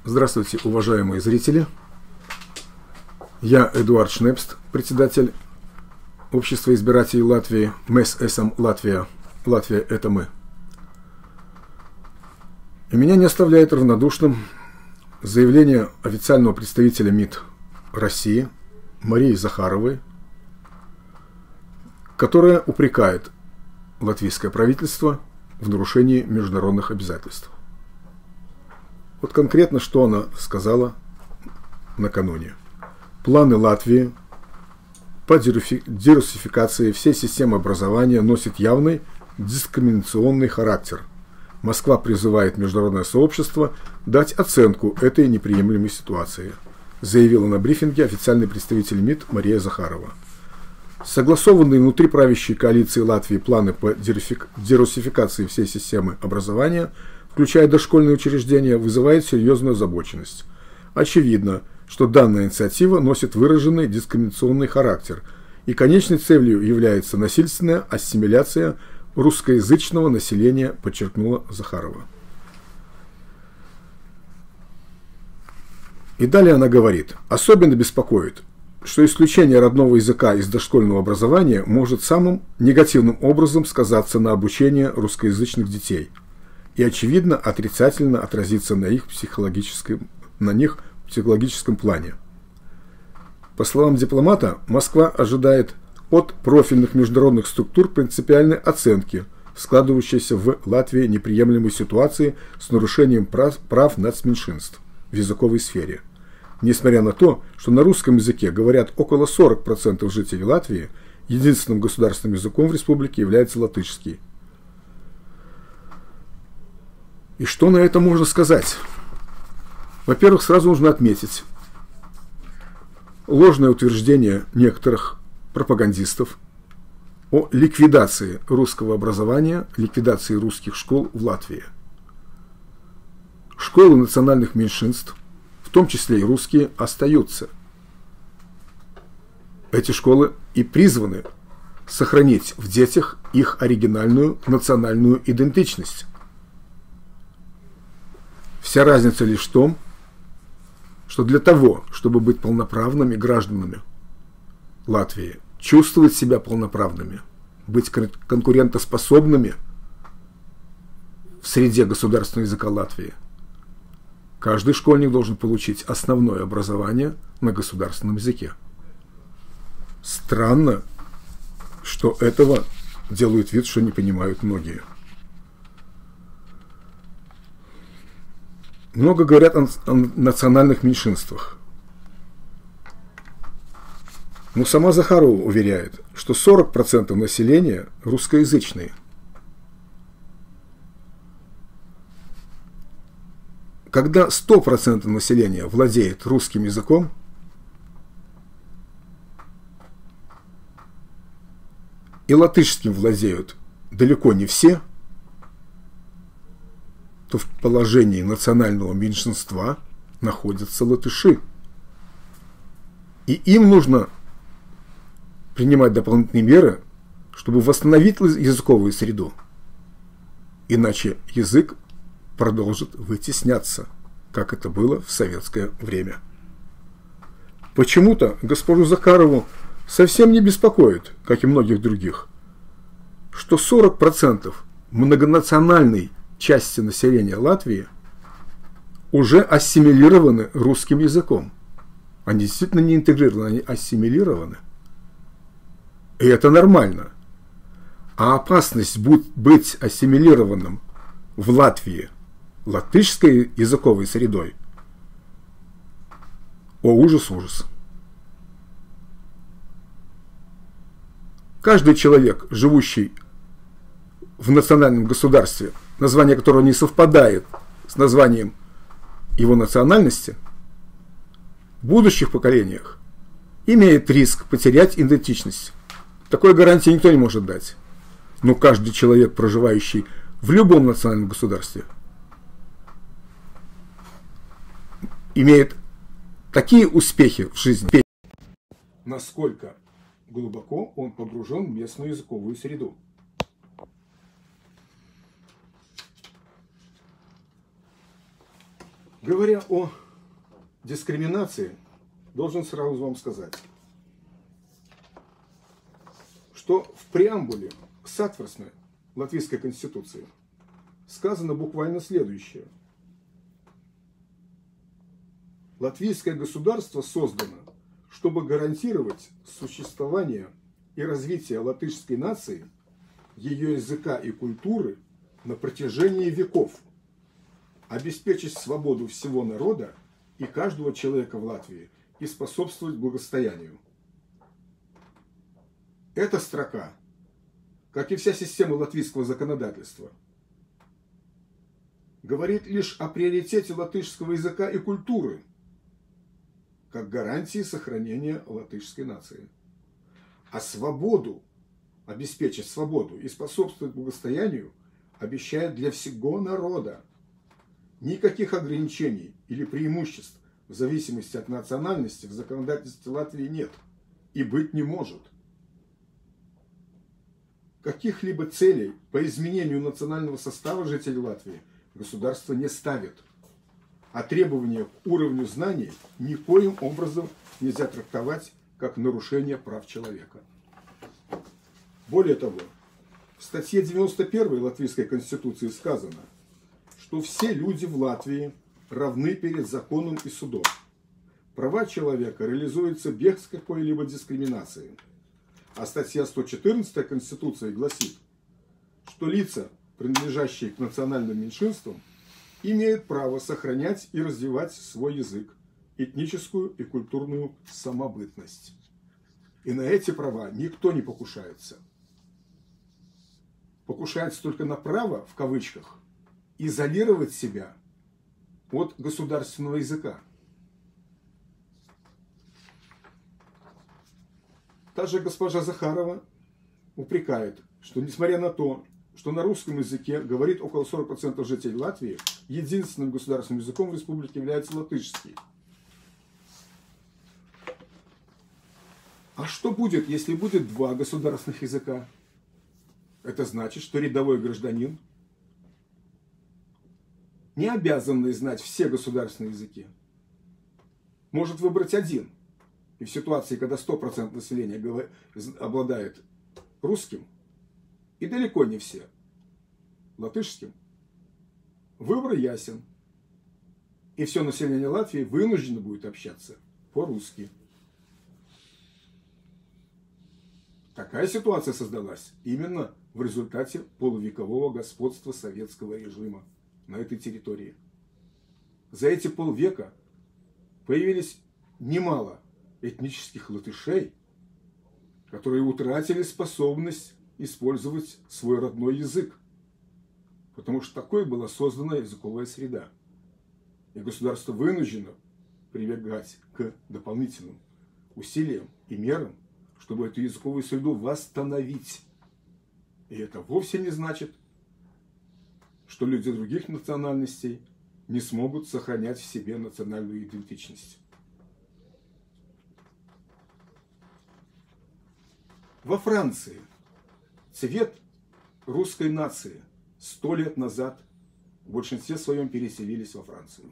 Здравствуйте, уважаемые зрители. Я Эдуард Шнепст, председатель Общества избирателей Латвии, Mēs esam Latvija. Латвия – это мы. И меня не оставляет равнодушным заявление официального представителя МИД России Марии Захаровой, которая упрекает латвийское правительство в нарушении международных обязательств. Вот конкретно, что она сказала накануне. Планы Латвии по диверсификации всей системы образования носят явный дискриминационный характер. Москва призывает международное сообщество дать оценку этой неприемлемой ситуации, заявила на брифинге официальный представитель МИД Мария Захарова. Согласованные внутри правящей коалиции Латвии планы по диверсификации всей системы образования, включая дошкольные учреждения, вызывает серьезную озабоченность. Очевидно, что данная инициатива носит выраженный дискриминационный характер, и конечной целью является насильственная ассимиляция русскоязычного населения, подчеркнула Захарова. И далее она говорит: особенно беспокоит, что исключение родного языка из дошкольного образования может самым негативным образом сказаться на обучении русскоязычных детей и, очевидно, отрицательно отразиться на их психологическом плане. По словам дипломата, Москва ожидает от профильных международных структур принципиальной оценки складывающейся в Латвии неприемлемой ситуации с нарушением прав нацменьшинств в языковой сфере. Несмотря на то, что на русском языке говорят около 40% жителей Латвии, единственным государственным языком в республике является латышский. И что на это можно сказать? Во-первых, сразу нужно отметить ложное утверждение некоторых пропагандистов о ликвидации русского образования, ликвидации русских школ в Латвии. Школы национальных меньшинств, в том числе и русские, остаются. Эти школы и призваны сохранить в детях их оригинальную национальную идентичность. Вся разница лишь в том, что для того, чтобы быть полноправными гражданами Латвии, чувствовать себя полноправными, быть конкурентоспособными в среде государственного языка Латвии, каждый школьник должен получить основное образование на государственном языке. Странно, что этого делают вид, что не понимают многие. Много говорят о национальных меньшинствах. Но сама Захарова уверяет, что 40% населения русскоязычные. Когда 100% населения владеет русским языком, и латышским владеют далеко не все, то в положении национального меньшинства находятся латыши. И им нужно принимать дополнительные меры, чтобы восстановить языковую среду. Иначе язык продолжит вытесняться, как это было в советское время. Почему-то госпожу Захарову совсем не беспокоит, как и многих других, что 40% многонациональной части населения Латвии уже ассимилированы русским языком. Они действительно не интегрированы, они ассимилированы. И это нормально. А опасность быть ассимилированным в Латвии латышской языковой средой — о, ужас, ужас. Каждый человек, живущий в национальном государстве, название которого не совпадает с названием его национальности, в будущих поколениях имеет риск потерять идентичность. Такой гарантии никто не может дать. Но каждый человек, проживающий в любом национальном государстве, имеет такие успехи в жизни, насколько глубоко он погружен в местную языковую среду. Говоря о дискриминации, должен сразу вам сказать, что в преамбуле к Сатворной Латвийской Конституции сказано буквально следующее. Латвийское государство создано, чтобы гарантировать существование и развитие латышской нации, ее языка и культуры на протяжении веков, обеспечить свободу всего народа и каждого человека в Латвии и способствовать благосостоянию. Эта строка, как и вся система латвийского законодательства, говорит лишь о приоритете латышского языка и культуры как гарантии сохранения латышской нации. А свободу, обеспечить свободу и способствовать благосостоянию обещает для всего народа. Никаких ограничений или преимуществ в зависимости от национальности в законодательстве Латвии нет и быть не может. Каких-либо целей по изменению национального состава жителей Латвии государство не ставит, а требования к уровню знаний никоим образом нельзя трактовать как нарушение прав человека. Более того, в статье 91 Латвийской Конституции сказано, что все люди в Латвии равны перед законом и судом. Права человека реализуются без какой-либо дискриминации. А статья 114 Конституции гласит, что лица, принадлежащие к национальным меньшинствам, имеют право сохранять и развивать свой язык, этническую и культурную самобытность. И на эти права никто не покушается. Покушается только на право, в кавычках, изолировать себя от государственного языка. Та же госпожа Захарова упрекает, что несмотря на то, что на русском языке говорит около 40% жителей Латвии, единственным государственным языком в республике является латышский. А что будет, если будет два государственных языка? Это значит, что рядовой гражданин не обязанный знать все государственные языки. Может выбрать один. И в ситуации, когда 100% населения обладает русским, и далеко не все латышским, выбор ясен. И все население Латвии вынуждено будет общаться по-русски. Такая ситуация создалась именно в результате полувекового господства советского режима на этой территории. За эти полвека появились немало этнических латышей, которые утратили способность использовать свой родной язык, потому что такой была создана языковая среда. И государство вынуждено прибегать к дополнительным усилиям и мерам, чтобы эту языковую среду восстановить. И это вовсе не значит, что люди других национальностей не смогут сохранять в себе национальную идентичность. Во Франции цвет русской нации 100 лет назад в большинстве своем переселились во Францию.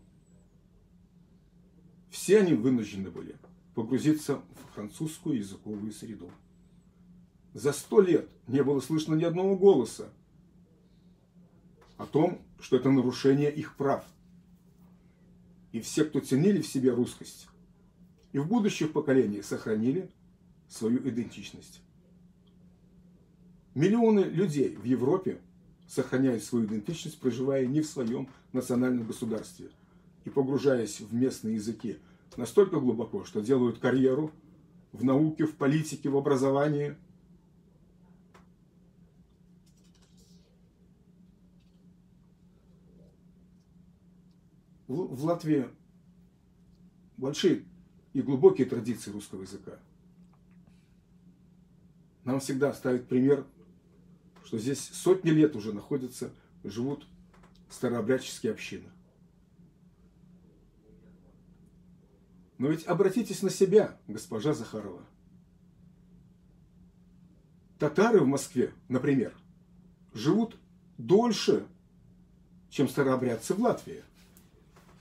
Все они вынуждены были погрузиться в французскую языковую среду. За 100 лет не было слышно ни одного голоса о том, что это нарушение их прав. И все, кто ценили в себе русскость, и в будущих поколениях сохранили свою идентичность. Миллионы людей в Европе сохраняют свою идентичность, проживая не в своем национальном государстве и погружаясь в местные языки настолько глубоко, что делают карьеру в науке, в политике, в образовании. В Латвии большие и глубокие традиции русского языка. Нам всегда ставят пример, что здесь сотни лет уже находятся, живут старообрядческие общины. Но ведь обратитесь на себя, госпожа Захарова. Татары в Москве, например, живут дольше, чем старообрядцы в Латвии.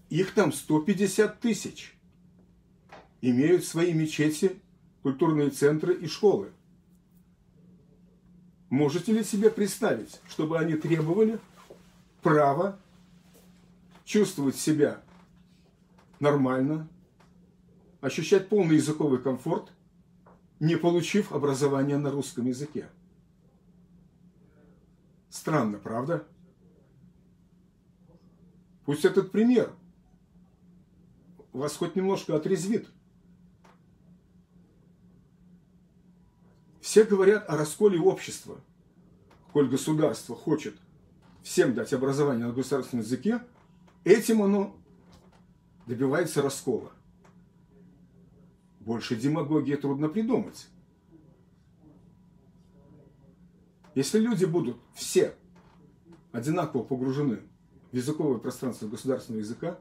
Их там 150 тысяч. Имеют свои мечети, культурные центры и школы. Можете ли себе представить, чтобы они требовали права чувствовать себя нормально, ощущать полный языковый комфорт, не получив образования на русском языке? Странно, правда? Пусть этот пример вас хоть немножко отрезвит. Все говорят о расколе общества. Коль государство хочет всем дать образование на государственном языке, этим оно добивается раскола. Больше демагогии трудно придумать. Если люди будут все одинаково погружены в языковое пространство государственного языка,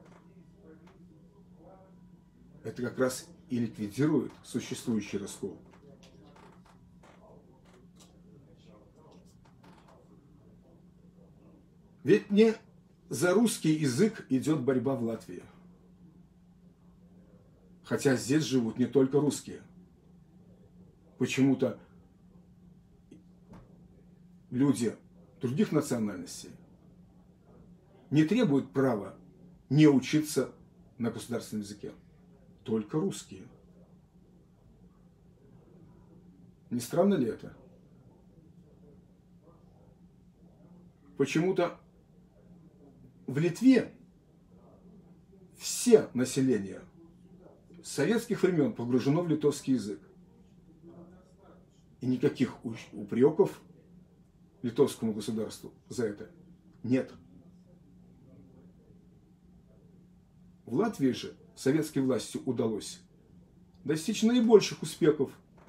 это как раз и ликвидирует существующий раскол. Ведь не за русский язык идет борьба в Латвии. Хотя здесь живут не только русские. Почему-то люди других национальностей не требуют права не учиться на государственном языке. Только русские. Не странно ли это? Почему-то в Литве все население с советских времен погружено в литовский язык. И никаких упреков литовскому государству за это нет. В Латвии же советской власти удалось достичь наибольших успехов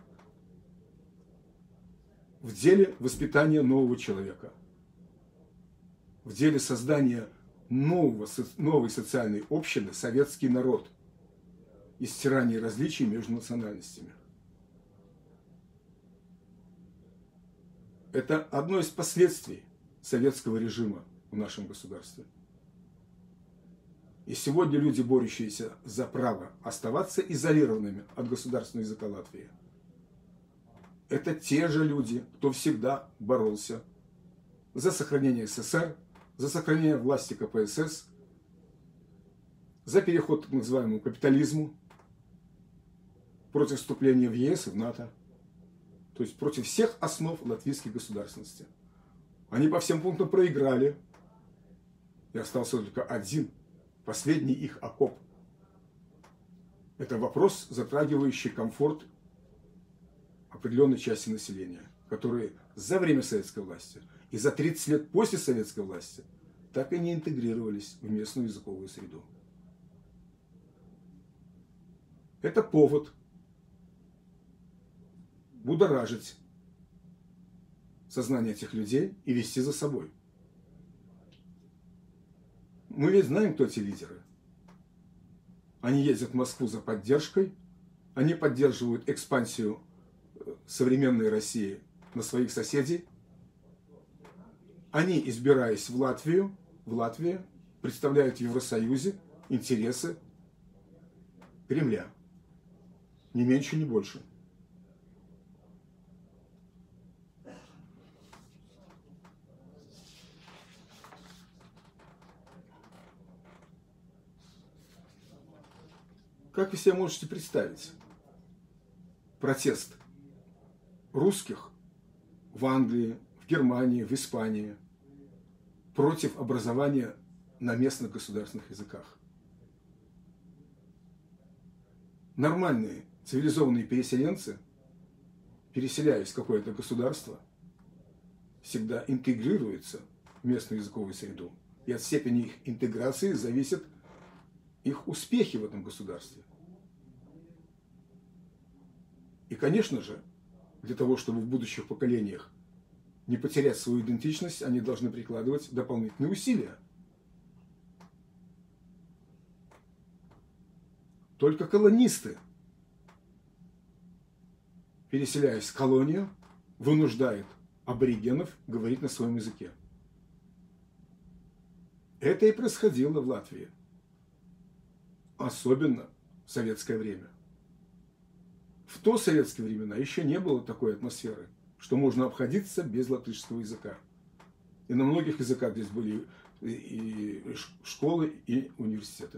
в деле воспитания нового человека, в деле создания новой социальной общины советский народ и стирания различий между национальностями. Это одно из последствий советского режима в нашем государстве. И сегодня люди, борющиеся за право оставаться изолированными от государственного языка Латвии, это те же люди, кто всегда боролся за сохранение СССР, за сохранение власти КПСС, за переход к так называемому капитализму, против вступления в ЕС и в НАТО, то есть против всех основ латвийской государственности. Они по всем пунктам проиграли, и остался только один, последний их окоп. Это вопрос, затрагивающий комфорт определенной части населения, которые за время советской власти и за 30 лет после советской власти так и не интегрировались в местную языковую среду. Это повод будоражить сознание этих людей и вести за собой. Мы ведь знаем, кто эти лидеры. Они ездят в Москву за поддержкой, они поддерживают экспансию современной России на своих соседей. Они, избираясь в Латвию, представляют в Евросоюзе интересы Кремля. Ни меньше, ни больше. Как вы себе можете представить протест русских в Англии, в Германии, в Испании против образования на местных государственных языках? Нормальные, цивилизованные переселенцы, переселяясь в какое-то государство, всегда интегрируются в местную языковую среду. И от степени их интеграции зависят их успехи в этом государстве. И, конечно же, для того, чтобы в будущих поколениях не потерять свою идентичность, они должны прикладывать дополнительные усилия. Только колонисты, переселяясь в колонию, вынуждают аборигенов говорить на своем языке. Это и происходило в Латвии. особенно в советское время. В то советские времена еще не было такой атмосферы, что можно обходиться без латышского языка. И на многих языках здесь были и школы, и университеты.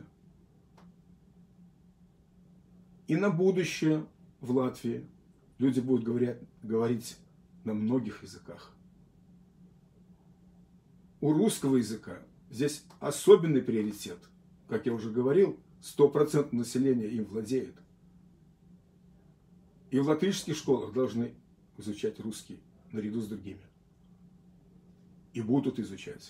И на будущее в Латвии люди будут говорить на многих языках. У русского языка здесь особенный приоритет. Как я уже говорил, 100% населения им владеет. И в латышских школах должны изучать русский наряду с другими. И будут изучать.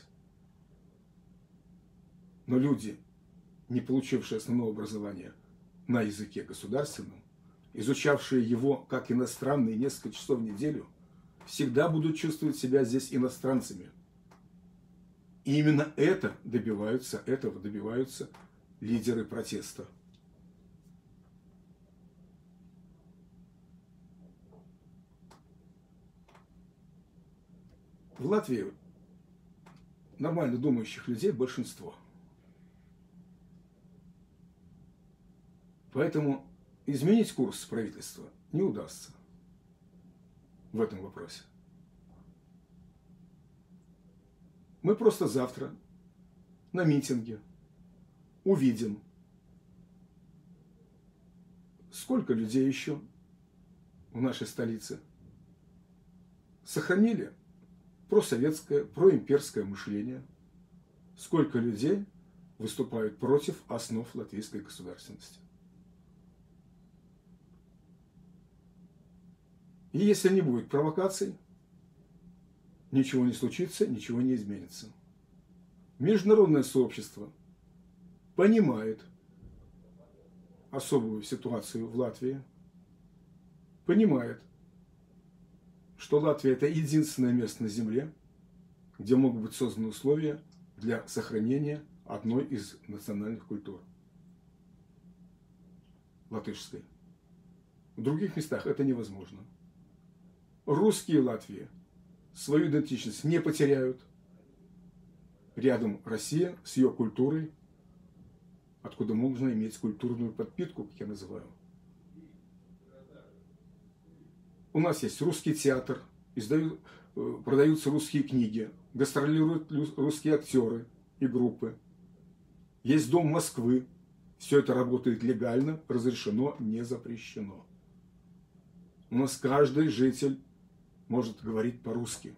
Но люди, не получившие основного образования на языке государственном, изучавшие его как иностранный несколько часов в неделю, всегда будут чувствовать себя здесь иностранцами. И именно этого добиваются лидеры протеста. В Латвии нормально думающих людей большинство. Поэтому изменить курс правительства не удастся в этом вопросе. Мы просто завтра на митинге увидим, сколько людей еще в нашей столице сохранили просоветское, проимперское мышление, сколько людей выступают против основ латвийской государственности. И если не будет провокаций, ничего не случится, ничего не изменится. Международное сообщество понимает особую ситуацию в Латвии, понимает, что Латвия – это единственное место на Земле, где могут быть созданы условия для сохранения одной из национальных культур – латышской. В других местах это невозможно. Русские Латвии свою идентичность не потеряют. Рядом Россия с ее культурой, откуда можно иметь культурную подпитку, как я называю. У нас есть русский театр, продаются русские книги, гастролируют русские актеры и группы. Есть Дом Москвы. Все это работает легально, разрешено, не запрещено. У нас каждый житель может говорить по-русски.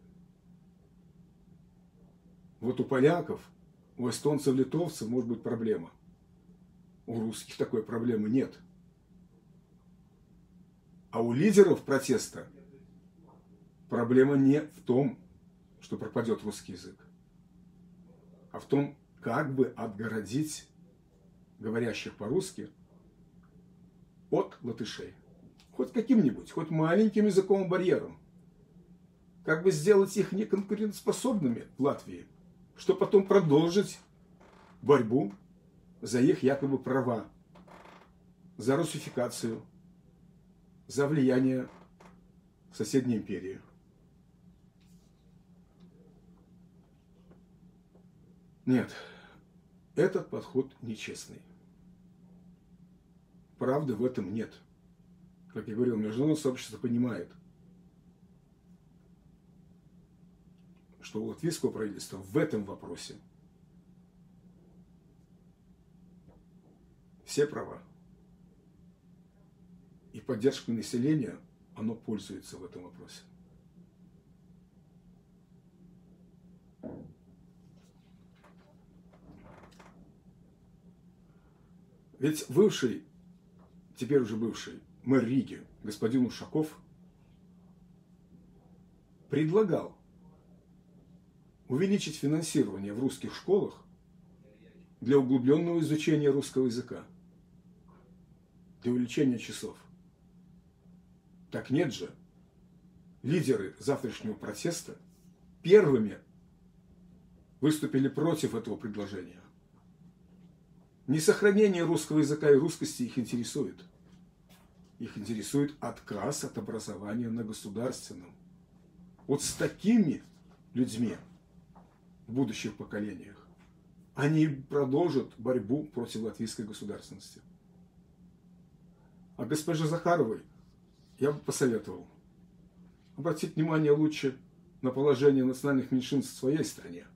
Вот у поляков, у эстонцев, литовцев может быть проблема. У русских такой проблемы нет. А у лидеров протеста проблема не в том, что пропадет русский язык, а в том, как бы отгородить говорящих по-русски от латышей. Хоть каким-нибудь, хоть маленьким языковым барьером. Как бы сделать их неконкурентоспособными в Латвии, чтобы потом продолжить борьбу за их якобы права, за русификацию, за влияние соседней империи. Нет, этот подход нечестный. Правды в этом нет. Как я говорил, международное сообщество понимает, что у латвийского правительства в этом вопросе все права. И поддержкой населения оно пользуется в этом вопросе. Ведь бывший, теперь уже бывший мэр Риги, господин Ушаков, предлагал увеличить финансирование в русских школах для углубленного изучения русского языка, для увеличения часов. Так нет же. Лидеры завтрашнего протеста первыми выступили против этого предложения. Не сохранение русского языка и русскости их интересует. Их интересует отказ от образования на государственном. Вот с такими людьми в будущих поколениях они продолжат борьбу против латвийской государственности. А госпоже Захаровой я бы посоветовал обратить внимание лучше на положение национальных меньшинств в своей стране.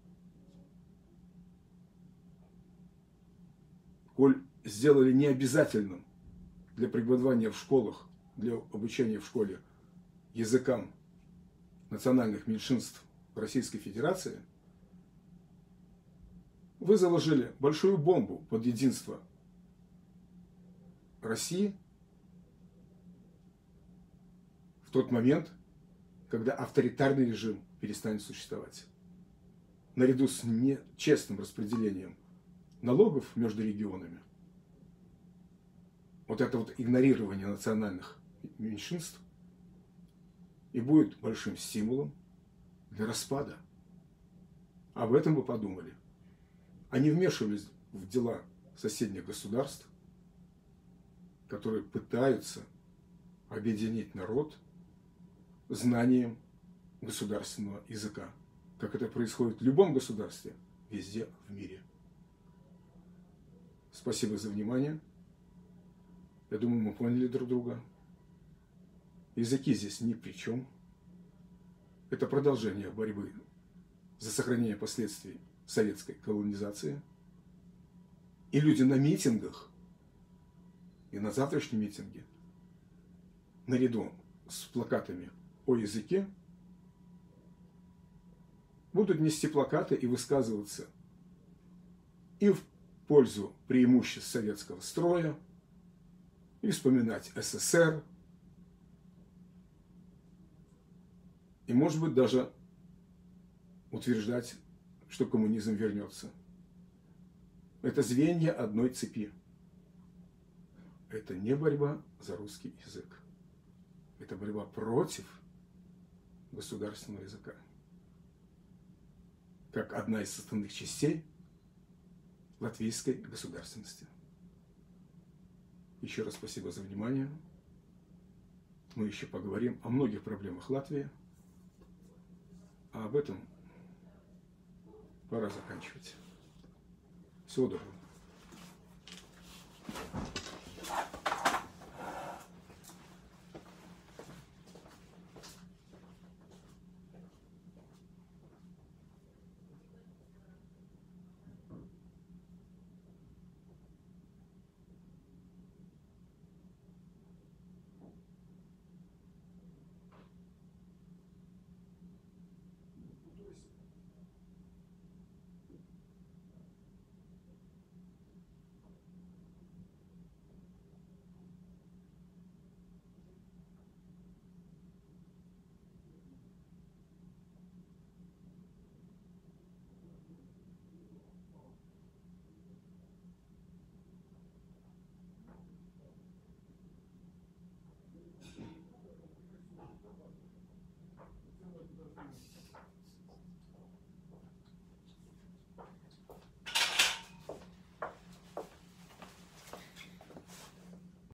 Коль сделали необязательным для преподавания в школах, для обучения в школе языкам национальных меньшинств Российской Федерации, вы заложили большую бомбу под единство России в тот момент, когда авторитарный режим перестанет существовать. Наряду с нечестным распределением налогов между регионами, вот это вот игнорирование национальных меньшинств и будет большим стимулом для распада. Об этом вы подумали. Они вмешивались в дела соседних государств, которые пытаются объединить народ знанием государственного языка, как это происходит в любом государстве, везде в мире. Спасибо за внимание. Я думаю, мы поняли друг друга. Языки здесь ни при чем. Это продолжение борьбы за сохранение последствий советской колонизации. И люди на митингах, и на завтрашнем митинге, наряду с плакатами о языке, будут нести плакаты и высказываться и в пользу преимуществ советского строя, и вспоминать СССР, и, может быть, даже утверждать, что коммунизм вернется. Это звенья одной цепи. Это не борьба за русский язык. Это борьба против государственного языка. Как одна из составных частей латвийской государственности. Еще раз спасибо за внимание. Мы еще поговорим о многих проблемах Латвии. А об этом пора заканчивать. Всего доброго.